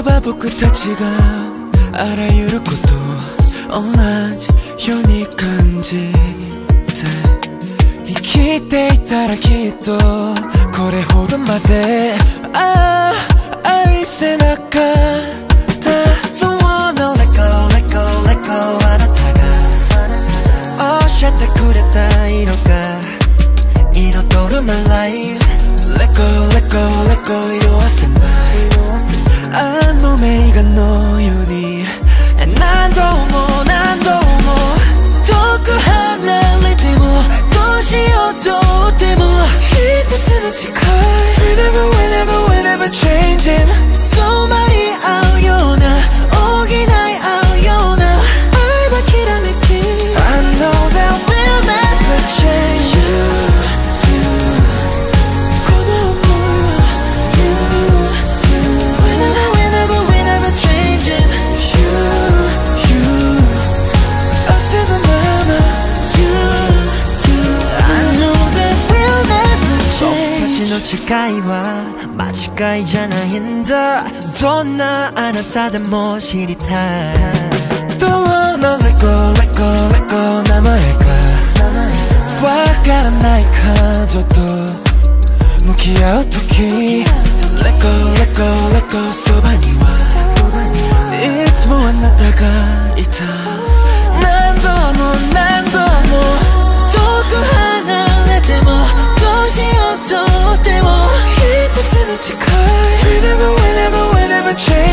ば僕たちがあらゆること同じように感じて生きていたらきっとこれほどまで愛せなかった。 Don't wanna let go, let go, let go あなたが教えてくれた色が彩るな Life Let go, let go, let go 色あせないあの名画のように何度も何度も遠く離れてもどうしようとっても一つの誓い Whenever, whenever, whenever changing somebody 合うような補い合うような愛はきらめき I know that we'll never changeこの想いは Whenever, whenever, whenever changing I said the mama I know that we'll never change 僕たちの違いは間違いじゃないんだどんなあなたでも知りたい Don't wanna let go, let go, let go 名前がわからない感情と向き合うとき Let go, let go, let go そばにはいつもあなたがいた何度も何度も遠く離れてもどうしようとっても一つの誓い Whenever, whenever, whenever change